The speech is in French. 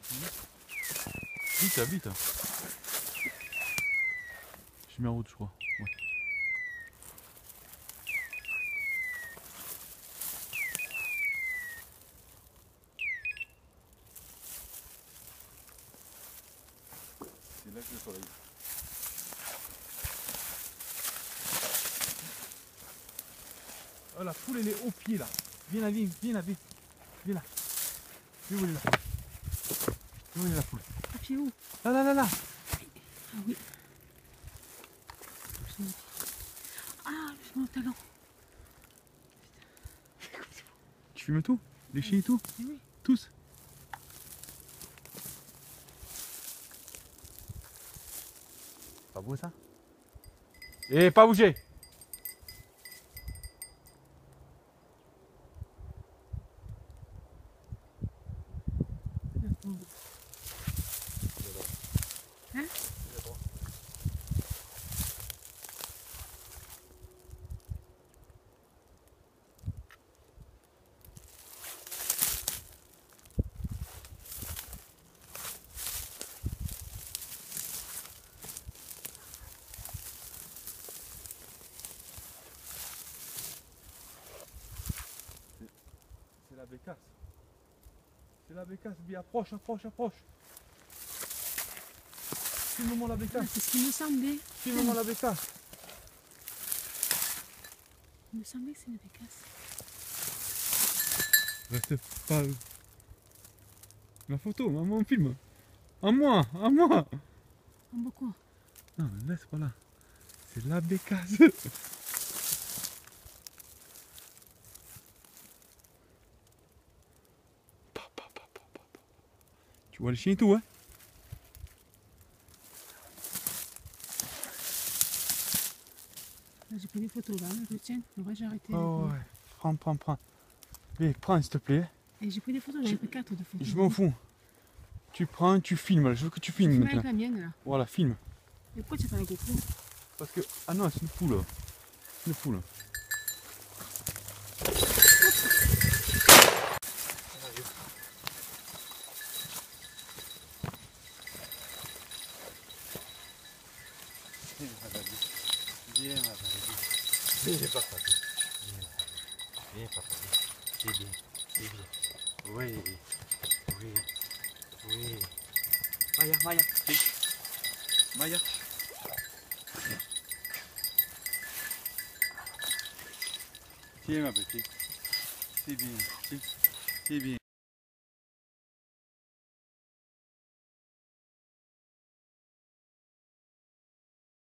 Vite, vite. Je mets en route, je crois. Ouais. C'est là que le soleil. Oh, la poule elle est au pied là. Viens là, viens là, viens. Viens là. Viens où elle est là. Où est la poule? Au pied où? Là, là, là, là. Ah oui. Ah, je monte talon. Tu filmes tout? Les chiens et tout? Oui. Tous? Pas beau ça? Et pas bouger! Hein? C'est la bécasse. C'est la bécasse, bien approche, approche, approche. Filme-moi la Ah, bécasse. c'est ce qui me semblait. Filme-moi la bécasse. Il me semblait que c'est une bécasse. Reste pas. Ma photo, mon film. À moi, à moi. En beaucoup. Non, laisse pas là. C'est la bécasse. Tu vois le chien et tout, hein? J'ai pris des photos là, je tiens. Ouais, j'ai arrêté. Oh ouais, prends. Allez, prends s'il te plaît. Et j'ai pris des photos, j'en ai pris 4 de photos. Je m'en fous. Tu prends, tu filmes, là. Je veux que tu filmes Je filme maintenant. avec la mienne là. Voilà, filme. Et pourquoi tu fais la GoPro? Parce que. Ah non, c'est une poule. C'est une poule. Viens, ma belle. Viens, papa. Viens, papa. C'est bien. C'est bien. Oui. Oui. Oui. Maya, Maya. Maya. Tiens, ma petite. C'est bien. C'est bien.